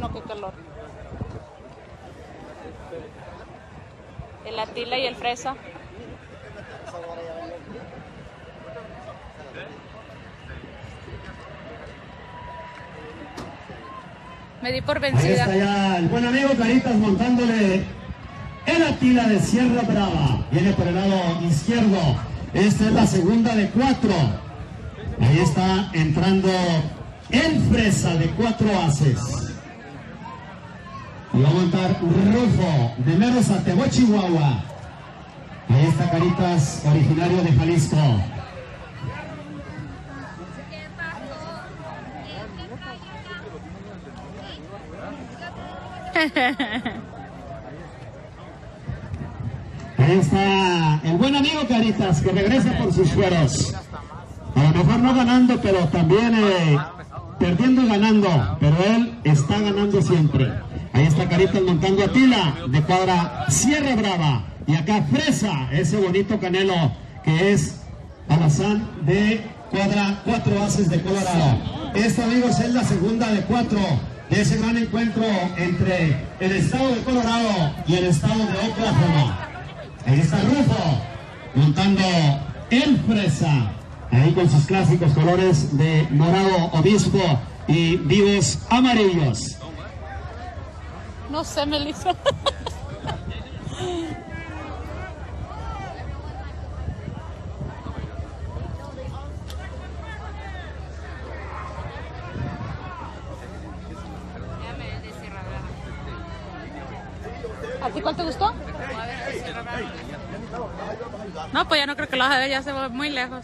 No, qué calor. El Atila y el Fresa. Me di por vencida. Ahí está ya el buen amigo Caritas montándole el Atila de Sierra Brava. Viene por el lado izquierdo. Esta es la segunda de 4. Ahí está entrando el Fresa de 4 haces. Y va a montar Rufo de Mero Satebo, Chihuahua. Ahí está Caritas, originario de Jalisco. Ahí está el buen amigo Caritas, que regresa por sus fueros. A lo mejor no ganando, pero también perdiendo y ganando. Pero él está ganando siempre. Ahí está Caritas montando a Atila de cuadra Sierra Brava. Y acá Fresa, ese bonito canelo que es Alazán de cuadra 4 haces de Colorado. Esta, amigos, es la segunda de 4 de ese gran encuentro entre el estado de Colorado y el estado de Oklahoma. Ahí está Rufo montando el Fresa, ahí con sus clásicos colores de morado obispo y vivos amarillos. No sé, Melissa. ¿A ti cuál te gustó? No, pues ya no creo que lo vas a ver, ya se va muy lejos.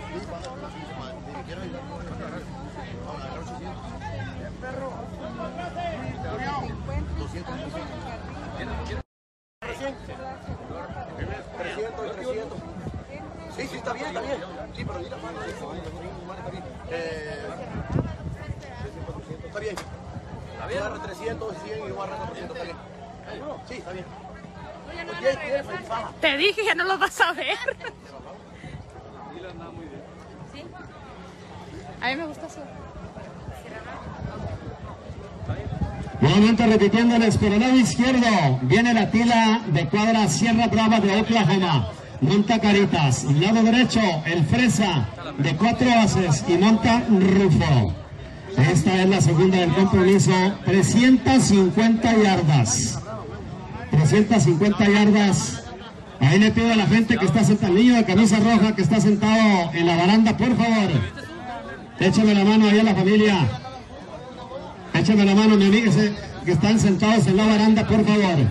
Sí, está bien, está bien. Sí, pero mira, está bien. Está bien. Agarra 300, 100 y yo agarro 400, está bien. Sí, está bien. Te dije, ya no lo vas a ver. ¿Sí? A mí me gusta eso. Nuevamente repitiéndoles por el lado izquierdo, viene la Atila de cuadra Sierra Brava de Oklahoma. Monta Caritas. Y lado derecho, el Fresa de 4 haces y monta Rufo. Esta es la segunda del compromiso. 350 yardas. 350 yardas. Ahí le pido a la gente que está sentado, el niño de camisa roja que está sentado en la baranda, por favor, échame la mano ahí a la familia. Échame la mano, mi amigo, que están sentados en la baranda, por favor. ¿A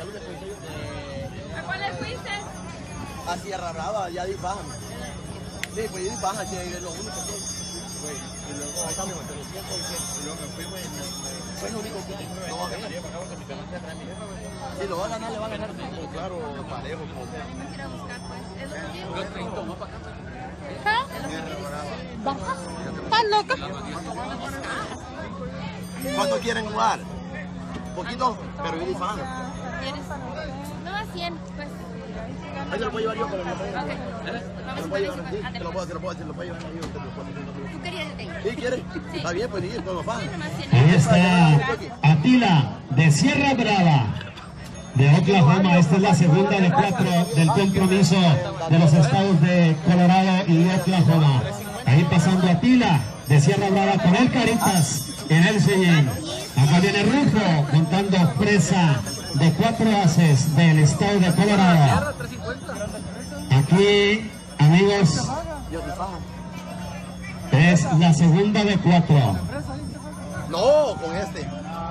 cuál le fuiste? A Sierra Brava, ya di baja. Sí, pues ya di baja, que es lo único que hay. Y luego ahí estamos entre los 100 y 100. Y luego me fui, fue lo único que no va a ganar. Si lo va a ganar, le va a ganar. Claro, parejo. Quiero buscar, pues. Es lo mismo. ¿Baja? ¿Estás loca? ¿Cuánto quieren jugar? Poquito, pero yo di baja. ¿Quieres? No, a 100, pues. Ahí se lo puedo llevar yo, pero no puedo. Ok. Te lo puedo llevar, sí, te lo puedo llevar yo. ¿Tú querías de ahí? ¿Sí quieres? Está bien, pues sí, con los fans. Ahí está Atila de Sierra Brava de Oklahoma. Esta es la segunda de 4 del compromiso de los estados de Colorado y Oklahoma. Ahí pasando Atila de Sierra Brava con el Caritas en el sillín. Acá viene Rufo montando Fresa de 4 haces del estado de Colorado. Aquí, amigos, es la segunda de 4. No, con este.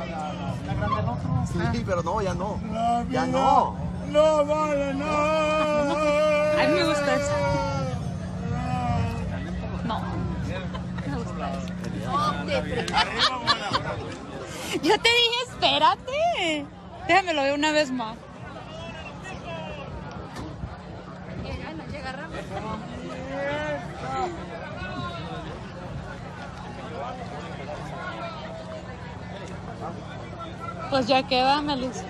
Sí, pero no, ya no. Ya no. No vale, no. A mí me gusta eso. No. Me gusta eso. Yo te dije, espérate. Déjame lo veo una vez más. Llega rápido. Pues ya queda, Melissa.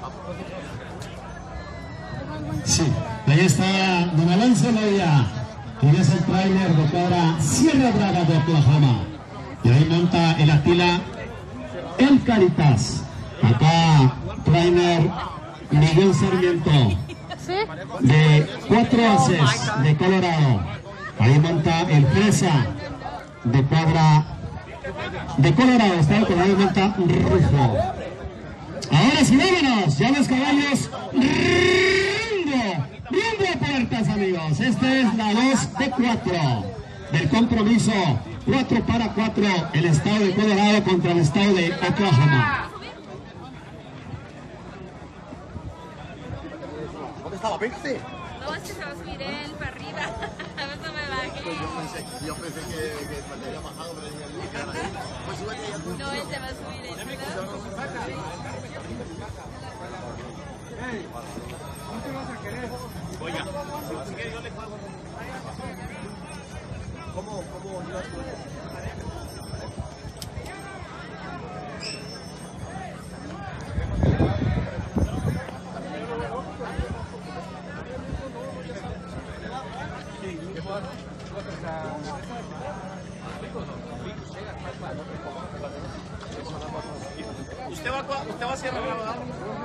Sí, ahí está Don Alonso Loya y es el tráiler de cuadra Sierra Brava de Oklahoma. Y ahí monta el Atila, el Caritas. Acá tráiler Miguel Sarmiento, de 4 Aces de Colorado. Ahí monta el Fresa de cuadra de Colorado, está el Colorado, monta Rufo. Ahora sí, vámonos, ya los caballos rumbo a puertas, amigos. Esta es la 2 de 4 del compromiso 4 para 4, el estado de Colorado contra el estado de Oklahoma. ¿Dónde estaba? Pégate. No, es que se va a subir él para arriba. A ver, no me baje. Yo pensé que me había bajado, pero dije, pues súbete ya tú. No, él se va a subir él. Oiga, si quiere yo le pago. ¿Cómo ibas tú? ¿Usted va a Sierra Brava?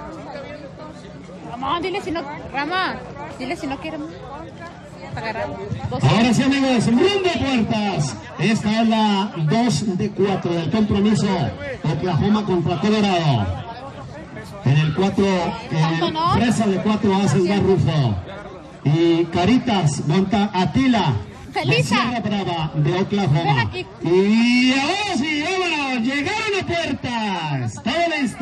Ramón, dile si no quiere agarrar. Ahora sí, amigos, rumbo a puertas. Esta es la 2 de 4 del compromiso Oklahoma contra Colorado. En el 4, Fresa de 4 hace Gar Rufo. Y Caritas monta Atila de Sierra Brava de Oklahoma. Y ahora sí, vámonos, llegaron a puertas. Todo listo.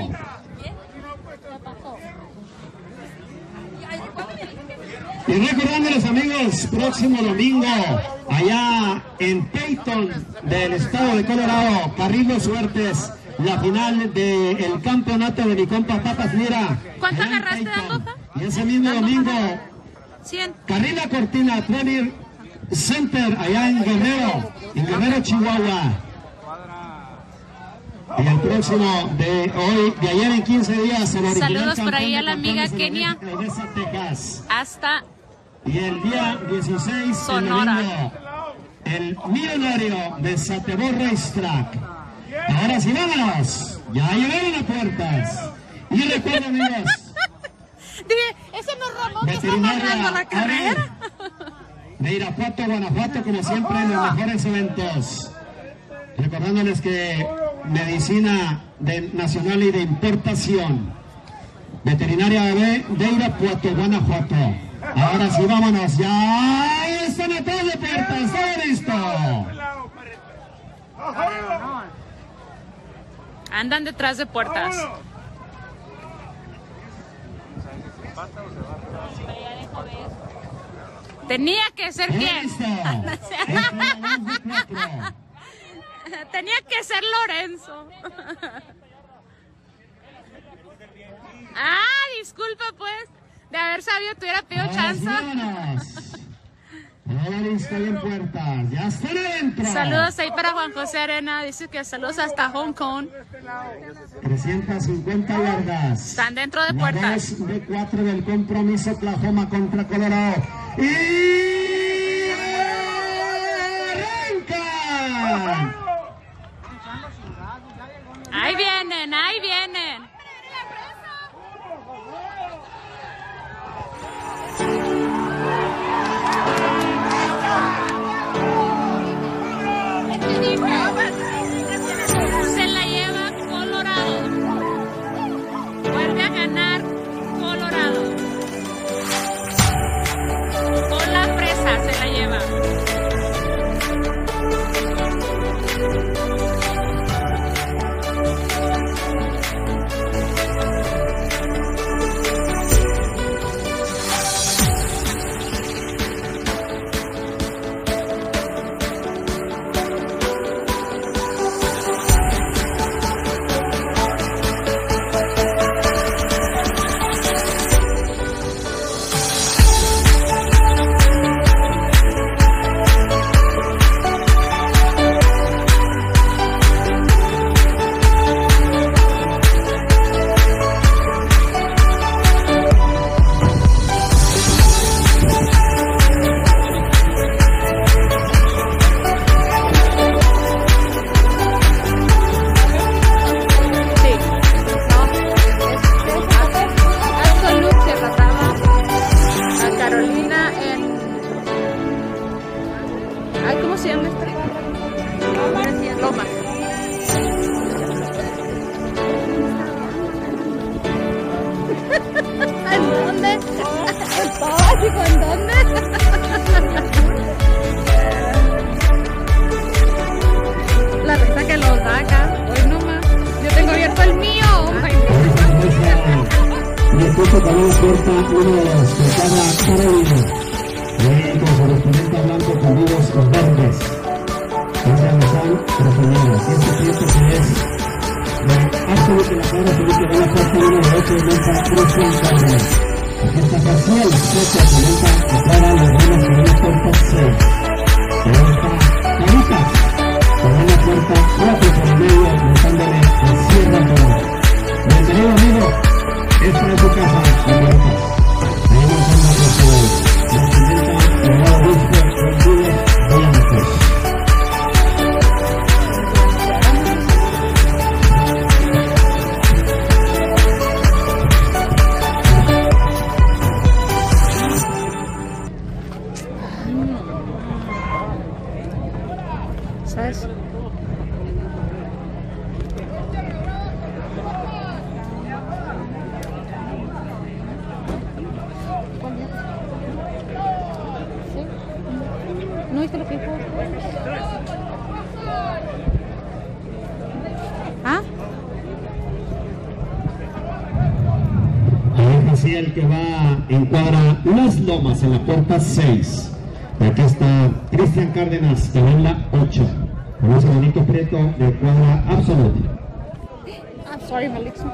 Y recordándoles, amigos, próximo domingo, allá en Peyton, del estado de Colorado, Carrillo Suertes, la final del campeonato de mi compa Papas Lira. ¿Cuánto agarraste, Dandopa? Y ese mismo domingo, 100. Carrila Cortina, Trailer Center, allá en Guerrero, Chihuahua. Y el próximo de hoy, de ayer en 15 días, el original saludos por ahí a la campeón de amiga Kenia. Odessa, Texas. Hasta Y el día 16, Sonora. el millonario de Satebor Racetrack. Ahora sí, vámonos. Ya llegaron a puertas. Y recuerden, amigos. Dije, ese no es Ramón que está Veterinaria agarrando la carrera. de Irapuato, Guanajuato, como siempre, en los mejores eventos. Recordándoles que medicina nacional y de importación. Veterinaria de Irapuato, Guanajuato. Ahora sí, vámonos. Ya están atrás de puertas. Todo listo. Andan detrás de puertas. Tenía que ser quién. Listo. Tenía que ser Lorenzo. Ah, disculpa pues. De haber sabido te hubiera pedido chance. Todo listo y en puertas. Ya están adentro. Saludos ahí para Juan José Arena. Dice que saludos hasta Hong Kong. 350 yardas. Están dentro de La puertas. 2 de 4 del compromiso Oklahoma contra Colorado. ¡Y arrancan! Ahí vienen, ahí vienen. Se la lleva Colorado. Vuelve a ganar Colorado. Con la Fresa se la lleva. cuadra Carolina. Con correspondiente blanco con vivos verdes. Cristian Lozán, Trasolados. Y este cliente que es Absolute en la cuadra Felipe de la puerta número 8 de Monta Cristian Cárdenas. Aquí está Caciel, Soto, comenta que para los buenos que van a puerta 6. Y ahora está Caritas, que va a la puerta 4 por el medio, montándole el cierre al reloj. Bienvenido amigo, esta es tu casa, Caritas. Ahí montando a los presidenta Leonardo Obispo Rodríguez Blancos. ¿Sabes? ¿No viste lo que dijo? ¿Ah? Ahí decía el que va en cuadra Las Lomas en la puerta 6. Aquí está Cristian Cárdenas que va en la 8. Con ese bonito preto de cuadra Absolute. I'm sorry, Melissa.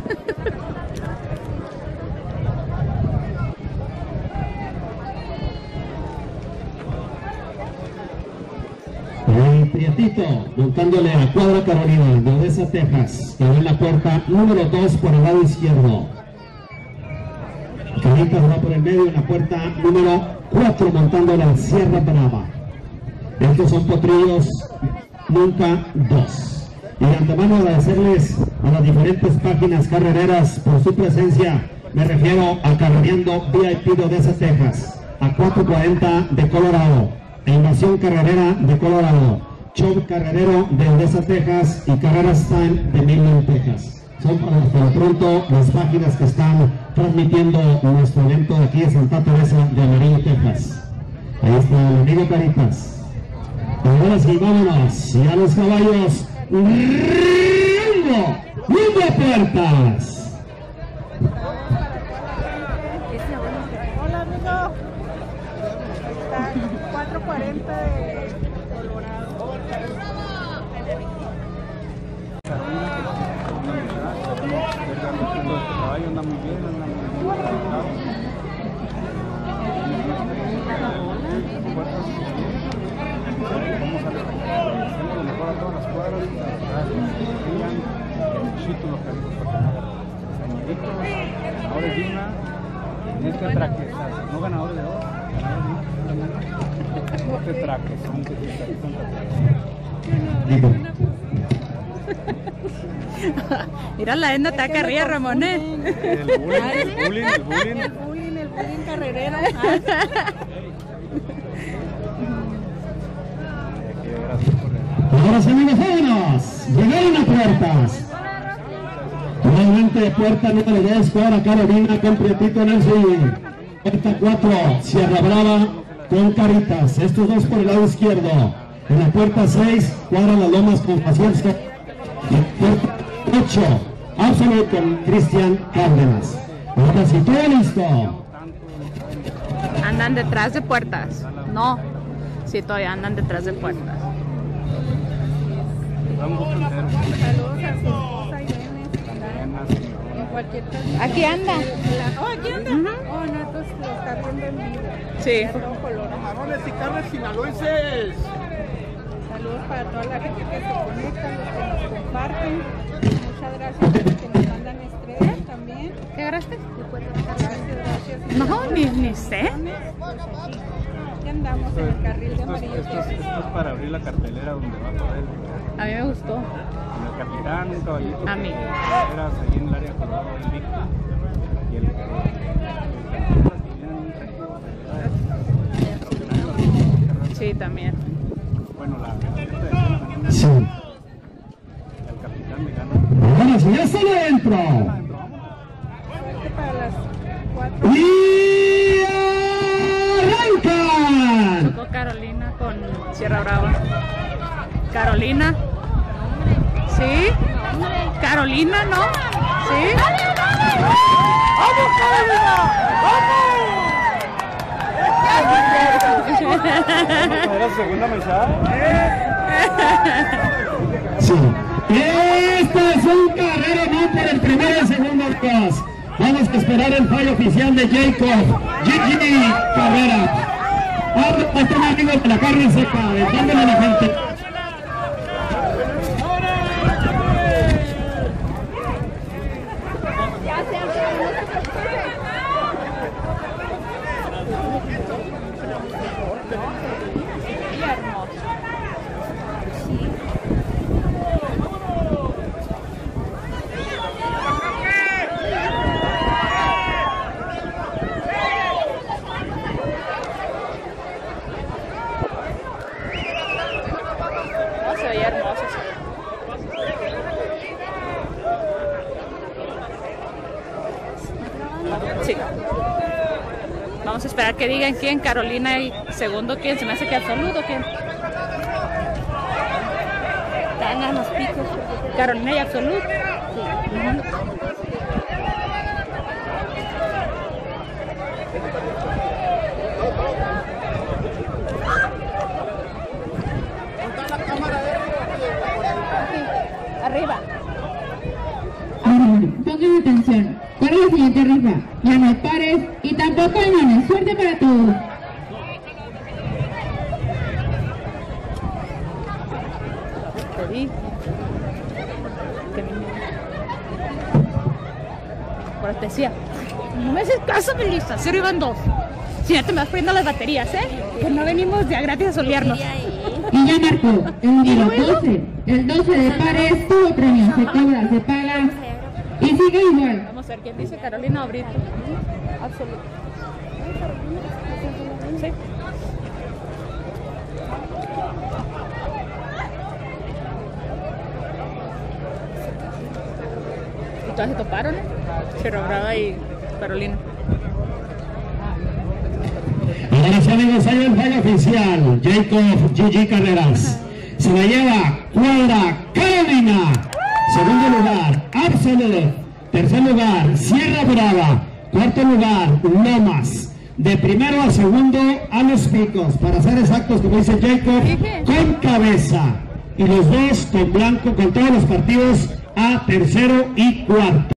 Ahí Prietito montándole a cuadra Carolina de Odessa, Texas, que va en la puerta número 2 por el lado izquierdo. Caritas va por el medio en la puerta número 4 montándole a Sierra Brava. Estos son potrillos nunca 2. Y de antemano agradecerles a las diferentes páginas carrereras por su presencia. Me refiero a Carrereando VIP de Odessa, Texas, a 440 de Colorado, a Invasión Carrerera de Colorado, Show Carrerero de Odessa, Texas y Carreras Time de Midland, Texas. Son por lo pronto las páginas que están transmitiendo nuestro evento de aquí de Santa Teresa de Amarillo, Texas. Ahí está el amigo Caritas. Ahora sí, vámonos. Y a los caballos. ¡Rumbo! ¡Rumbo a puertas! Hola amigo. Está 440 de Colorado. Caballo anda muy bien, anda muy vamos a lo mejor a todas las cuadras, los carritos para que no agarren. Ganadores de una, en este traquezazo, no ganadores de dos, este traquezón que Digo. Mira la Edna está acá arriba, Ramón. el bullying carrerero. Ahora sí, amigos, vámonos. Llegaron a puertas. Nuevamente puerta número 2, cuadra Carolina con Prietito en el swing. Puerta 4, Sierra Brava con Caritas. Estos dos por el lado izquierdo. En la puerta 6, cuadra Las Lomas con Paciencia. Y en puerta 8, Absolute con Cristian Cárdenas. Ahora sí, todo listo. Andan detrás de puertas. No, sí, todavía andan detrás de puertas. Saludos a su esposa Irene. En cualquier caso. Aquí anda. Oh, aquí anda. Oh, no, entonces lo está viendo en vivo. Sí. Camarones y carnes sinaloenses. Saludos para toda la gente que se conecta, los que nos comparten. Muchas gracias a los que nos mandan estrellas también. ¿Qué agarraste? Gracias. No, ni sé. Aquí andamos en el carril de Amarillo. Esto es para abrir la cartelera donde va a correr. A mí me gustó. En el capitán, un caballito. A mí. Eras ahí en el área Colorado del Víctor. Y el Sí, también. bueno, Sí. el capitán le gana. Ahora sí, ya está adentro. Suerte para las 4. Y arrancan. Tocó Carolina con Sierra Brava. Carolina. ¿Sí? Carolina, ¿no? ¿Sí? ¡Vamos, Carolina! ¡Vamos! ¿Era su segunda mechada? Sí. Este es un carrero no por el primero y segundo lugar. Vamos a esperar el fallo oficial de Jacob Gigi Carrera. Ahora están amigos de la carne seca, dejándole a la gente. Se veía hermoso. Sí. Vamos a esperar que digan quién, Carolina y segundo quién, se me hace que Absoluto quién. Ganan los picos. Carolina y Absoluto. Sí. Arriba. Pongan atención. ¿Cuál es la siguiente rifa? Ya no hay pares y tampoco hay manes. Suerte para todos. Te vi. Por te decía, no me haces caso, Melissa. Cero iban dos. Si ya te me vas poniendo las baterías, que no venimos ya gratis a solearnos. Y ya marcó el número 12. El 12 de pares, todo premio. Se cobra, se paga y sigue igual. Vamos a ver quién dice Carolina o Brito. Absoluto. Sí. ¿Y todas se toparon? Cerro Brava y Carolina. Ahora sí, amigos, hay el fallo oficial. Jacob Gigi Carreras. Se la lleva Cuadra Carolina. Segundo lugar, Absolute. Tercer lugar, Sierra Brava. Cuarto lugar, Lomas. De primero a segundo a los picos. Para ser exactos, como dice Jacob, con cabeza. Y los dos con blanco, con todos los partidos a tercero y cuarto.